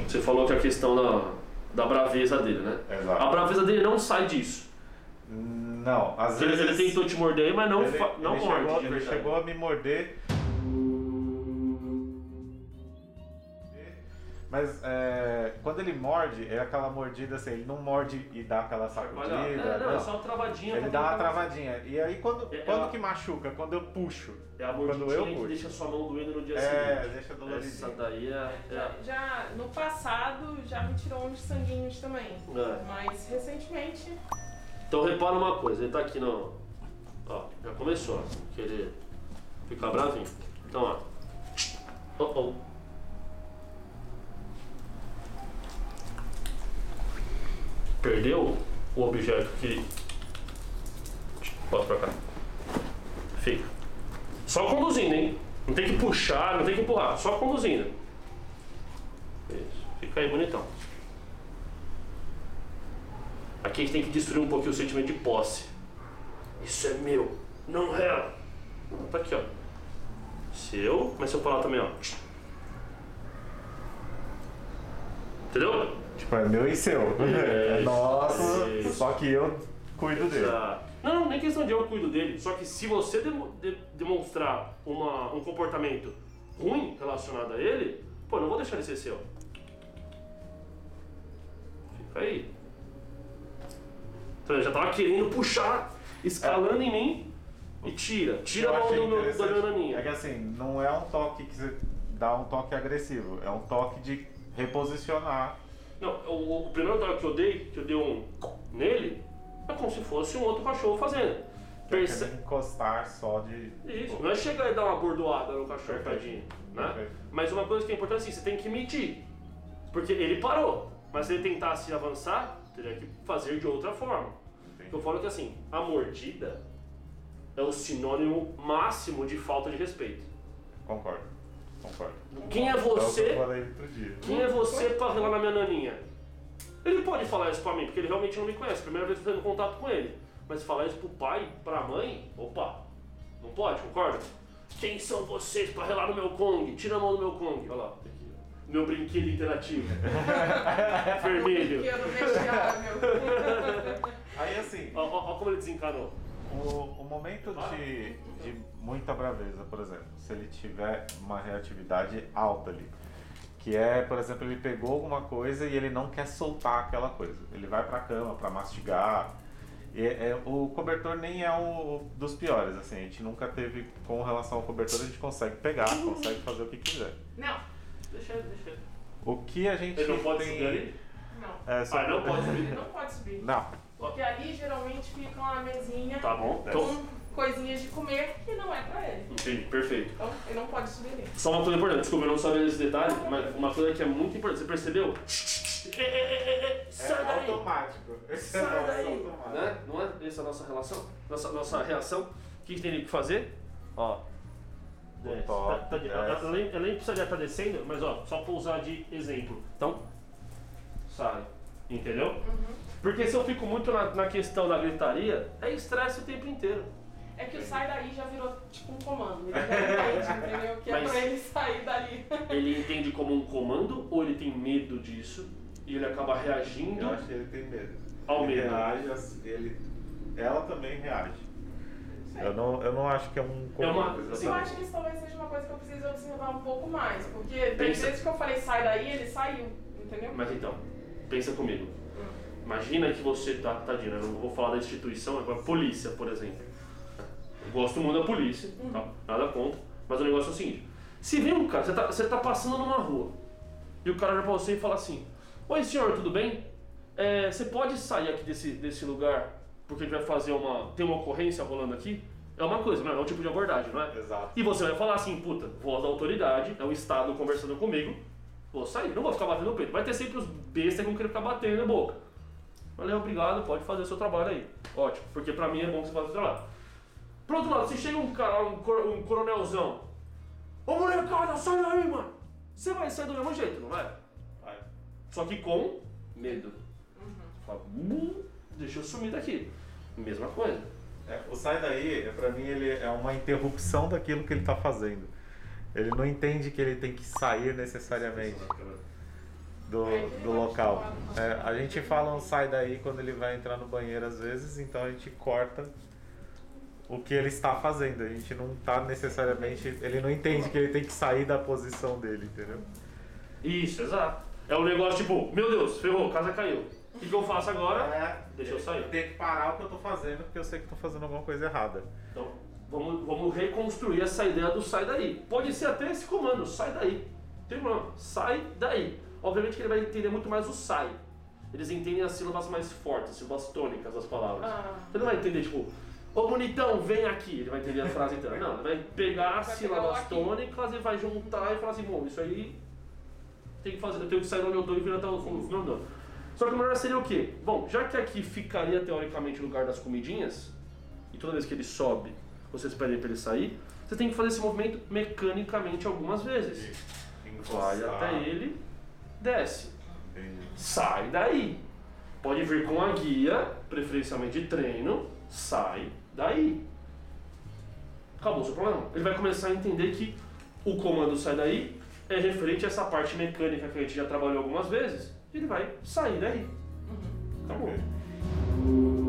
Você falou que a questão da braveza dele, né? Exato. A braveza dele não sai disso. Não, às Ele vezes... tentou te morder, mas não morde. Ele chegou a me morder. Mas quando ele morde, é aquela mordida assim, ele não morde e dá aquela sacudida. Não, é só uma travadinha. Ele dá uma travadinha. E aí quando que machuca? Quando eu puxo. É a quando mordidinha eu que puxo. deixa sua mão doendo no dia seguinte. Deixa doloridinho. Essa daí Já no passado já me tirou uns sanguinhos também. Mas recentemente... Então repara uma coisa, ele tá aqui no... Ó, já começou, ó. Querer ficar bravinho. Então, ó. Perdeu o objeto que... Bota pra cá. Fica. Só conduzindo, hein? Não tem que puxar, não tem que empurrar. Só conduzindo. Isso. Fica aí bonitão. Aqui a gente tem que destruir um pouquinho o sentimento de posse. Isso é meu. Não é. Tá aqui, ó. Seu. Mas se eu falar também, ó. Entendeu? Tipo, é meu e seu. É nosso, só que eu cuido dele. Não, nem questão de eu cuido dele. Só que se você demonstrar um comportamento ruim relacionado a ele, pô, eu não vou deixar ele ser seu. Fica aí. Então ele já tava querendo puxar, escalando em mim e tira a mão da minha naninha. É que assim, não é um toque que você dá um toque agressivo, é um toque de reposicionar. Não, o primeiro toque que eu dei um nele, é como se fosse um outro cachorro fazendo. Encostar só de... Isso, não é chegar e dar uma bordoada no cachorro, Perfeito. tadinho, né? Perfeito. Mas uma coisa que é importante é assim, você tem que medir. Porque ele parou, mas se ele tentasse avançar, teria que fazer de outra forma. Entendi. Eu falo que assim, a mordida é o sinônimo máximo de falta de respeito. Concordo. Quem é você? Eu falei outro dia. Quem é você pra relar na minha naninha? Ele pode falar isso pra mim, porque ele realmente não me conhece. Primeira vez que eu tô tendo contato com ele. Mas falar isso pro pai, pra mãe, opa, não pode, concorda? Quem são vocês pra relar no meu Kong? Tira a mão do meu Kong. Olha lá, aqui, ó. Meu brinquedo interativo. Vermelho. Brinquedo mexicano. Aí assim... Ó como ele desencanou. O momento de muita braveza, por exemplo, se ele tiver uma reatividade alta ali, que é, por exemplo, ele pegou alguma coisa e ele não quer soltar aquela coisa, ele vai pra cama pra mastigar, o cobertor nem é o dos piores, assim, a gente nunca teve, com relação ao cobertor, a gente consegue pegar, consegue fazer o que quiser. Não. Deixa ele. O que a gente Ele não pode tem... subir ali? Não. Não pode subir? Ele não pode subir. Não. Porque ali geralmente fica uma mesinha Tá bom. com coisinhas de comer que não é pra ele. Entendi, perfeito. Então ele não pode subir ali. Só uma coisa importante, desculpa, eu não sabia desse detalhe, mas uma coisa que é muito importante, você percebeu? Sai daí! Automático. Sai daí! Né? Não é essa a nossa relação? Nossa reação? O que a gente tem que fazer? Ó. Desce. Ela nem precisaria estar descendo, mas ó, só pousar de exemplo. Então, sai. Entendeu? Porque se eu fico muito na questão da gritaria, é estresse o tempo inteiro. É que o sai daí já virou tipo um comando. Ele já entende, entendeu? Que é Mas- pra ele sair dali. Ele entende como um comando ou ele tem medo disso e ele acaba reagindo? Eu acho que ele tem medo. Ao Ele medo. reage, ela também reage. Eu não acho que é um comando. assim, Eu acho que isso talvez seja uma coisa que eu preciso observar um pouco mais. Porque tem Pensa- vezes que eu falei sai daí, ele saiu. Entendeu? Mas então, pensa comigo. Imagina que você tadinho, eu não vou falar da instituição, agora polícia, por exemplo. Eu gosto muito da polícia, tá? Nada contra, mas o negócio é o seguinte: se vem um cara, você tá passando numa rua e o cara já pra você e fala assim: oi senhor, tudo bem? Você pode sair aqui desse lugar porque a gente vai fazer tem uma ocorrência rolando aqui? É uma coisa, não é um tipo de abordagem, não é? Exato. E você vai falar assim: puta, voz da autoridade, é o Estado conversando comigo, vou sair, não vou ficar batendo no peito. Vai ter sempre os bestas que vão querer ficar batendo na boca. Valeu, obrigado, pode fazer o seu trabalho aí. Ótimo, porque pra mim é bom que você faça o seu trabalho. Por outro lado, se chega um cara, um coronelzão: ô molecada, sai daí, mano! Você vai sair do mesmo jeito, não vai? Vai. Só que com medo. Você fala: deixa eu sumir daqui. Mesma coisa. O sai daí, pra mim, ele é uma interrupção daquilo que ele tá fazendo. Ele não entende que ele tem que sair necessariamente. do local. A gente fala um sai daí quando ele vai entrar no banheiro às vezes, então a gente corta o que ele está fazendo. A gente não está necessariamente... Ele não entende que ele tem que sair da posição dele, entendeu? Isso, exato. É um negócio tipo, meu Deus, ferrou, a casa caiu. O que eu faço agora? Deixa eu sair. Tem que parar o que eu estou fazendo, porque eu sei que estou fazendo alguma coisa errada. Então, vamos reconstruir essa ideia do sai daí. Pode ser até esse comando, sai daí. Tem problema, sai daí. Obviamente que ele vai entender muito mais o sai. Eles entendem as sílabas mais fortes, as sílabas tônicas das palavras. Você não vai entender, tipo, ô bonitão, vem aqui. Ele vai entender a frase inteira. Não, ele vai pegar as sílabas tônicas e vai juntar e falar assim, bom, isso aí tem que fazer, eu tenho que sair de onde eu tô e vir até o fundo do andando. Só que o melhor seria o quê? Bom, já que aqui ficaria teoricamente o lugar das comidinhas, e toda vez que ele sobe, vocês pedem para ele sair, você tem que fazer esse movimento mecanicamente algumas vezes. Vai até ele, desce. Sai daí. Pode vir com a guia, preferencialmente de treino, sai daí. Acabou o seu problema. Ele vai começar a entender que o comando sai daí é referente a essa parte mecânica que a gente já trabalhou algumas vezes. Ele vai sair daí. Acabou.